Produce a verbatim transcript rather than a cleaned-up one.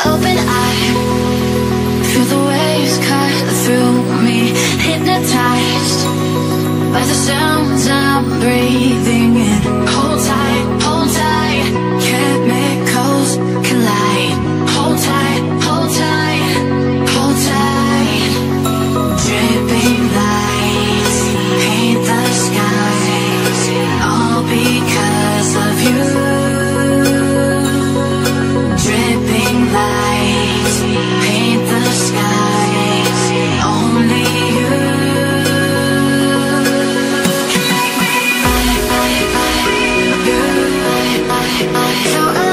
open eye, feel the waves cut through me, hypnotized by the sounds I'm breathing in. Hold tight, hold tight, chemicals collide. Hold tight, hold tight, hold tight. Dripping lights paint the skies, all because of you. Dripping lights paint the skies, only you. So I